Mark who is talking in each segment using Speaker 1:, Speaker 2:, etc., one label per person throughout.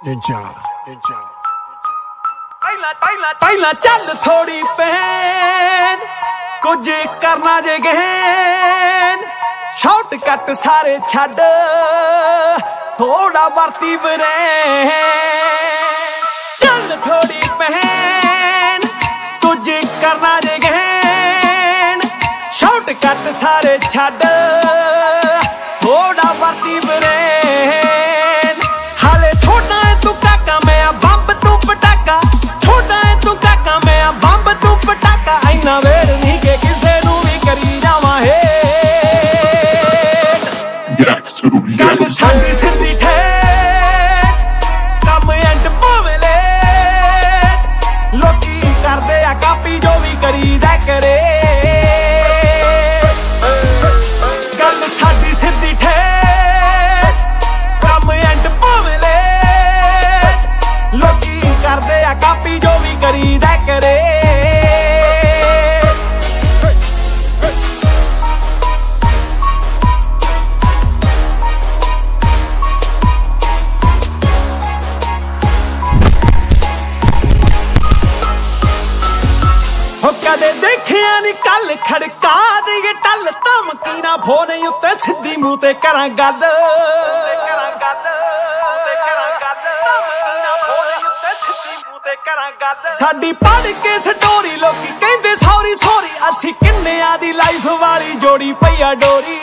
Speaker 1: ਪਹਿਲਾਂ ਚੱਲ ਥੋੜੀ ਪਹਿਨ ਕੁਝ ਕਰਨਾ ਜੇ ਗਹਿਨ ਸ਼ਾਰਟਕਟ ਸਾਰੇ ਛੱਡ ਥੋੜਾ ਵਰਤੀ ਬਰੇ ਚੱਲ ਥੋੜੀ ਪਹਿਨ ਕੁਝ ਕਰਨਾ ਜੇ ਗਹਿਨ ਸ਼ਾਰਟਕਟ ਸਾਰੇ ਛੱਡ ਥੋੜਾ ਵਰਤੀ ਬਰੇ ਹਾਲੇ ਥੋੜਾ ਤੂੰ ਕਾਕਾ ਮੈਂ ਬੰਬ ਤੂੰ ਪਟਾਕਾ ਥੋੜਾ ਤੂੰ ਕਾਕਾ ਮੈਂ ਬੰਬ ਤੂੰ ਪਟਾਕਾ ਇੰਨਾ ਵੇੜ ਨਹੀਂ ਕਿ ਕਿਸੇ ਨੂੰ ਵੀ ਕਰੀ ਜਾਵਾਂ ਹੈ ਗੱਲ ਸਾਡੀ ਸਿੱਧੀ ਠੇਠ ਕੰਮ ਐਂਡ ਭਾਵੇਂ ਲੇਟ ਲੋਕੀ ਕਰਦੇ ਆ ਕਾਪੀ ਜੋ ਵੀ ਕਰੀਦਾ ਕਰੇ ਗੱਲ ਸਾਡੀ ਸਿੱਧੀ ਠੇਠ ਕੰਮ ਐਂਡ ਭਾਵੇਂ ਲੇਟ ਲੋਕੀ ਕਰਦੇ ਆ ਕਾਪੀ ਜੋ ਵੀ ਕਰੀਦਾ ਕਰੇ ਕਦੇ ਦੇਖਿਆ ਨੀ ਕੱਲ ਖੜਕਾ ਦੇ ਟੱਲ ਧਮਕੀ ਨਾ ਫੋਨ ਉੱਤੇ ਸਿੱਧੀ ਮੂੰਹ ਤੇ ਕਰਾਂ ਗੱਲ ਸਾਡੀ ਪੜ੍ਹ ਕੇ ਸਟੋਰੀ ਲੋਕੀ ਕਹਿੰਦੇ ਸੌਰੀ ਸੌਰੀ ਅਸੀਂ ਕਿੰਨਿਆਂ ਦੀ ਲਾਈਫ ਵਾਲੀ ਜੋੜੀ ਪਈਆ ਡੋਰੀ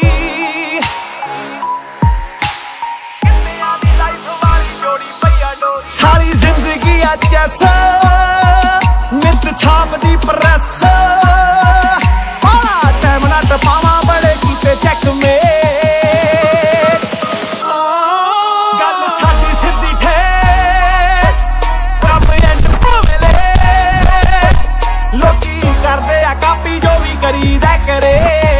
Speaker 1: ਸਾਰੀ ਜ਼ਿੰਦਗੀ ਆ ਚੈਸ ਨਿਤ ਛਾਪਦੀ ਪ੍ਰੈਸ ਬੜਾ ਟਾਈਮ ਨਾ ਟਪਾਵਾਂ ਬੜੇ ਕੀਤੇ ਚੈੱਕ ਮੇ ਗੱਲ ਸਾਡੀ ਸਿੱਧੀ ਠੇਠ ਕੰਮ ਐਂਡ ਭਾਵੇਂ ਲੇਟ ਲੋਕੀ ਕਰਦੇ ਆ ਕਾਪੀ ਜੋ ਵੀ ਕਰੀਦਾ ਕਰੇ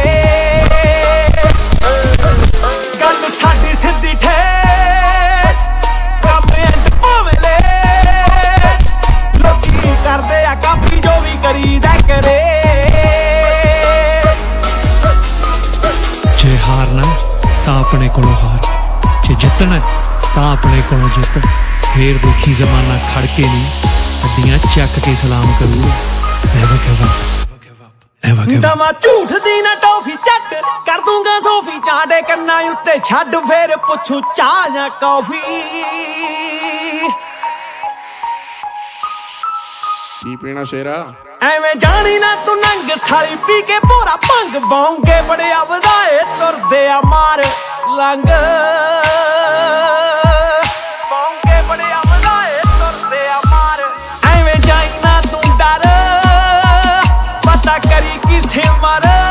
Speaker 1: ਗੱਲ ਸਾਡੀ ਸਿੱਧੀ ਠੇਠ ਕੰਮ ਐਂਡ ਭਾਵੇਂ ਲੇਟ ਲੋਕੀ ਕਰਦੇ ਆ ਕਾਪੀ ਜੋ ਵੀ ਕਰੀਦਾ ਕਰੇ
Speaker 2: ਜੇ ਹਾਰਨਾ ਤਾਂ ਆਪਣੇ ਕੋਲੋਂ ਹਾਰ ਜੇ ਜਿੱਤਣਾ ਤਾਂ ਆਪਣੇ ਕੋਲੋਂ ਜਿੱਤ ਫੇਰ ਦੇਖੀ ਜ਼ਮਾਨਾ ਖੜ ਕੇ ਨਹੀਂ ਅੱਡੀਆਂ ਚੱਕ ਕੇ ਸਲਾਮ ਕਰੂਗਾ
Speaker 1: ਦਵਾ ਝੂਠ ਦੀ ਨਾ ਟੌਫੀ ਚੱਟ ਕਰ ਦੂੰਗਾ ਸੋਫੀ ਚਾਂਡੇ ਕੰਨਾਂ ਉੱਤੇ ਛੱਡ ਫੇਰ ਪੁੱਛੂ ਚਾਹ ਜਾਂ ਕੌਫੀ
Speaker 3: ਕੀ ਪੀਣਾ ਸ਼ੇਰਾ
Speaker 1: ਐਵੇਂ ਜਾਣੀ ਨਾ ਤੂੰ ਨੰਗ ਸਾਲੀ ਪੀ ਕੇ ਭੋਰਾ ਭੰਗ ਬੌਂਗੇ ਬੜਿਆ ਵਧਾਏ ਤੁਰਦੇ ਆ ਮਾਰ ਲੰਗ ਬੌਂਗੇ ਬੜਿਆ ਵਧਾਏ ਤੁਰਦੇ ਆ ਮਾਰ ਐਵੇਂ ਜਾਈ ਨਾ ਤੂੰ ਡਰ ਪਤਾ ਕਰੀ ਕਿਸੇ ਮਰ